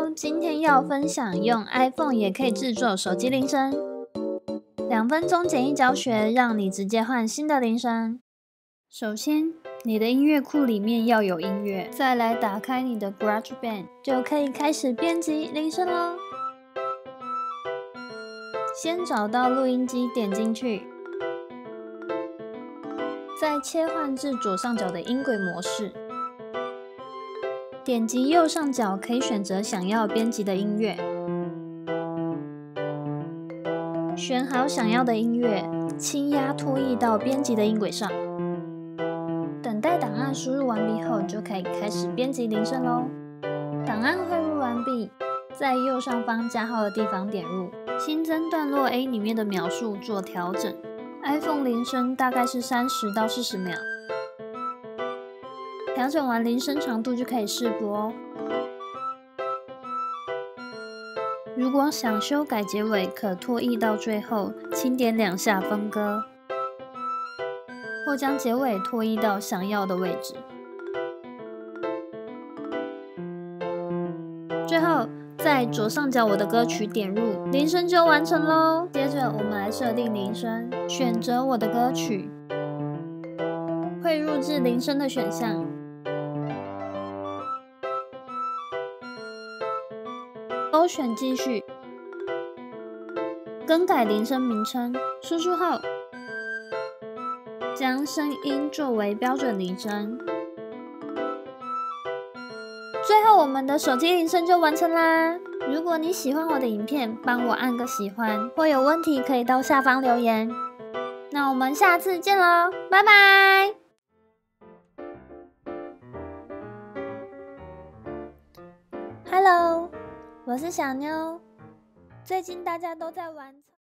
Hello， 今天要分享用 iPhone 也可以制作手机铃声，2分钟简易教学，让你直接换新的铃声。首先，你的音乐库里面要有音乐，再来打开你的 GarageBand， 就可以开始编辑铃声咯。先找到录音机，点进去，再切换至左上角的音轨模式。点击右上角可以选择想要编辑的音乐，选好想要的音乐，轻压拖曳到编辑的音轨上。等待档案输入完毕后，就可以开始编辑铃声咯。档案汇入完毕，在右上方加号的地方点入，新增段落 A 里面的秒数做调整。iPhone 铃声大概是30到40秒。调整完铃声长度就可以试播哦。如果想修改结尾，可拖曳到最后，轻点2下分割，或将结尾拖曳到想要的位置。最后，在左上角我的歌曲点入，铃声就完成咯。接着我们来设定铃声，选择我的歌曲，汇入至铃声的选项。勾选继续，更改铃声名称，输出后，将声音作为标准铃声。最后，我们的手机铃声就完成啦！如果你喜欢我的影片，帮我按个喜欢，或有问题可以到下方留言。那我们下次见咯，拜拜！Hello。我是小妞，最近大家都在玩。